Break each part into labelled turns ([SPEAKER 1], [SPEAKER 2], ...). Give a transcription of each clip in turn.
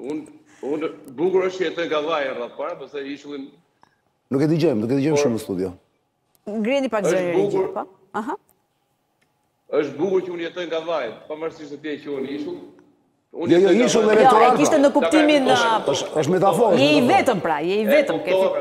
[SPEAKER 1] Unë bukur është që jetë nga vaj e rrath para, pastaj ishullin...
[SPEAKER 2] Nuk e dëgjojmë shumë në studio.
[SPEAKER 3] Ngreni pak zërin e regjit, po? Aha.
[SPEAKER 1] Është bukur që unë jetoj nga vaj, pavarësisht se ti e quhen ishull.
[SPEAKER 2] Jo, ishull e
[SPEAKER 3] Jo,
[SPEAKER 2] elektorat.
[SPEAKER 3] e kishte në kuptimin...
[SPEAKER 2] Është metaforë.
[SPEAKER 3] Je i vetëm pra, je i vetëm.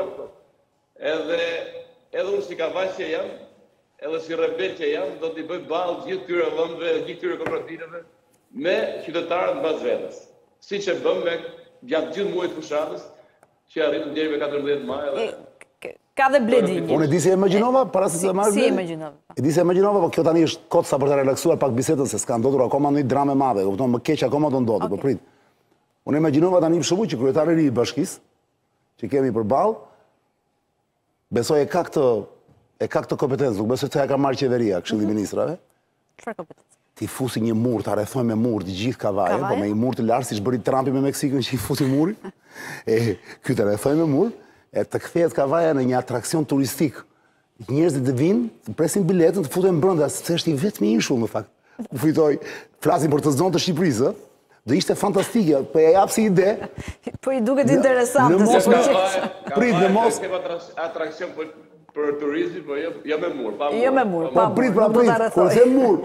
[SPEAKER 1] Edhe unë si kavaj që jam, edhe si rebel që jam, do t'i bëj ballë gjithë këtyre vëndëve, gjithë këtyre kooperativave me qytetarët mbas vetes. Siç e bëm me gjatë gjithë muajit fushatës, që arritëm deri me 14 maj edhe
[SPEAKER 3] Ka dhe bledinje.
[SPEAKER 2] Unë e di si e imagjinova, para se të marrë
[SPEAKER 3] Si e imagjinova?
[SPEAKER 2] E di se e imagjinova, po kjo tani është kot sa për të relaksuar pak bisedën, se s'ka ndodhur akoma ndonjë dramë e madhe, kupton, më keq akoma do ndodhi, po prit. Unë imagjinova tani për shembull që kryetari i bashkisë që kemi përballë, besoj e ka këtë kompetencë, nuk besoj se ja ka marrë qeveria, Këshilli i Ministrave.
[SPEAKER 3] Çfarë kompetencë?
[SPEAKER 2] Ti fusi një mur, ta rrethoj me mur të gjithë kavaje, po me një mur të lartë siç bëri Trumpi me Meksikën që i fusi murin. Ky të rrethoj me mur, e të kthehet kavaja në një atraksion turistik. Njerëzit të vinë, të presin biletën, të futen brenda, sepse është i vetmi ishull në fakt. U fitoj, flasim për të zonë të Shqipërisë, do ishte fantastike, po ja jap si ide.
[SPEAKER 3] Po i duket interesante.
[SPEAKER 2] Prit në mos
[SPEAKER 1] atraksion për turizmi, po jo me mur, pa mur.
[SPEAKER 3] Jo me mur, pa mur.
[SPEAKER 2] Prit, kur them mur,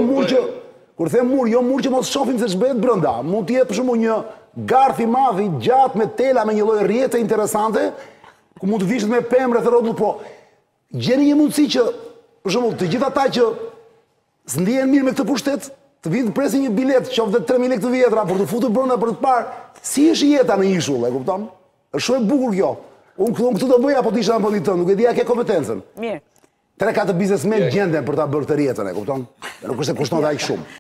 [SPEAKER 2] jo mur që mos shohim se ç'bëhet brenda. Mund të jetë për shembull një garth i madh i gjatë me tela me një lloj rrjete interesante, ku mund të vishet me pemë rreth rrotull, po gjeni një mundësi që për shembull të gjithë ata që s'ndjehen mirë me këtë pushtet, të vinë të presin një bilet, qoftë 3000 lekë të vjetra për të futur brenda për të parë, si është jeta në ishull, e kupton? Është shumë e bukur kjo. Unë këtë do bëja po të isha në vendin tënd, nuk e di a ke kompetencën.
[SPEAKER 3] Mirë.
[SPEAKER 2] 3-4 biznesmen gjenden për ta bërë këtë rjetën, e kupton? Nuk është se kushton aq shumë.